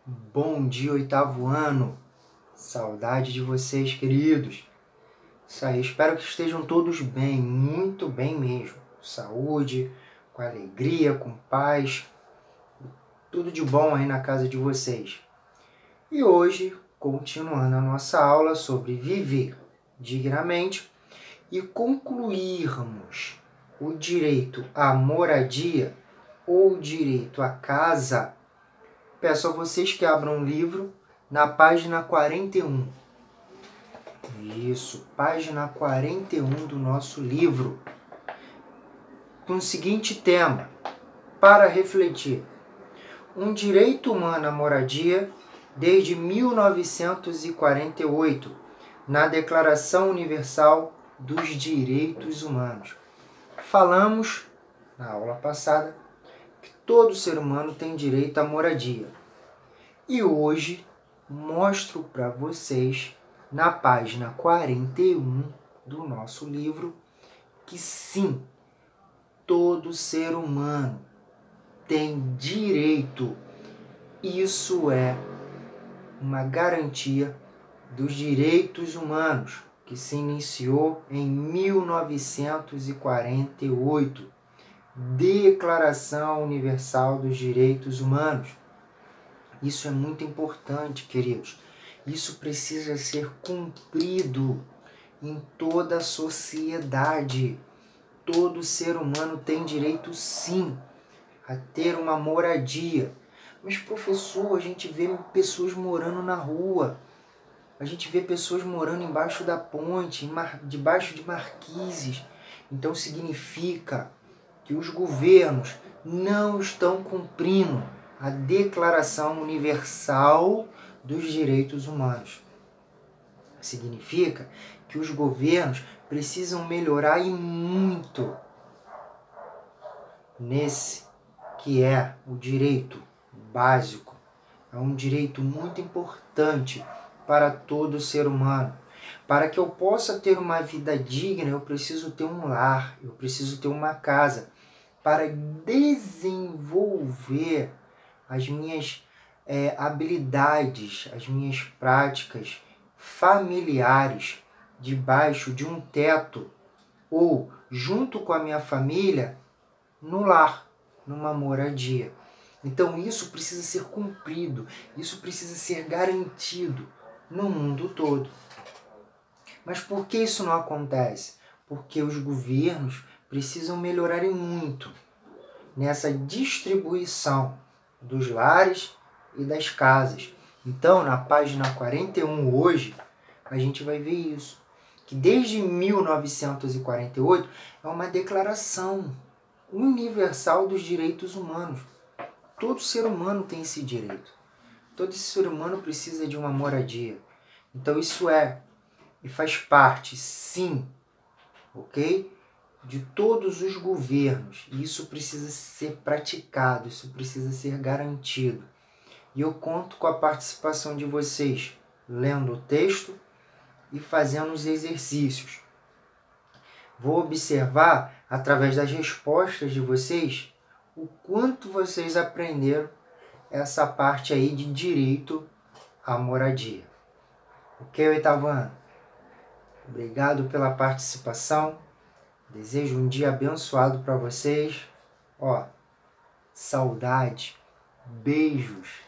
Bom dia, oitavo ano. Saudade de vocês, queridos. Isso aí, espero que estejam todos bem, muito bem mesmo. Saúde, com alegria, com paz. Tudo de bom aí na casa de vocês. E hoje, continuando a nossa aula sobre viver dignamente e concluirmos o direito à moradia ou direito à casa, peço a vocês que abram o livro na página 41. Isso, página 41 do nosso livro. Com o seguinte tema, para refletir. Um direito humano à moradia desde 1948, na Declaração Universal dos Direitos Humanos. Falamos, na aula passada, que todo ser humano tem direito à moradia. E hoje mostro para vocês, na página 41 do nosso livro, que sim, todo ser humano tem direito. Isso é uma garantia dos direitos humanos, que se iniciou em 1948. Declaração Universal dos Direitos Humanos. Isso é muito importante, queridos. Isso precisa ser cumprido em toda a sociedade. Todo ser humano tem direito, sim, a ter uma moradia. Mas, professor, a gente vê pessoas morando na rua. A gente vê pessoas morando embaixo da ponte, debaixo de marquises. Então, significa que os governos não estão cumprindo a Declaração Universal dos Direitos Humanos. Significa que os governos precisam melhorar e muito nesse que é o direito básico. É um direito muito importante para todo ser humano. Para que eu possa ter uma vida digna, eu preciso ter um lar, eu preciso ter uma casa, para desenvolver as minhas habilidades, as minhas práticas familiares debaixo de um teto ou junto com a minha família no lar, numa moradia. Então isso precisa ser cumprido, isso precisa ser garantido no mundo todo. Mas por que isso não acontece? Porque os governos precisam melhorar muito nessa distribuição dos lares e das casas. Então, na página 41 hoje, a gente vai ver isso. Que desde 1948 é uma declaração universal dos direitos humanos. Todo ser humano tem esse direito. Todo ser humano precisa de uma moradia. Então isso e faz parte, sim, ok? De todos os governos. E isso precisa ser praticado, isso precisa ser garantido. E eu conto com a participação de vocês, lendo o texto e fazendo os exercícios. Vou observar, através das respostas de vocês, o quanto vocês aprenderam essa parte aí de direito à moradia. Ok, oitavo ano? Obrigado pela participação. Desejo um dia abençoado para vocês. Saudade, beijos.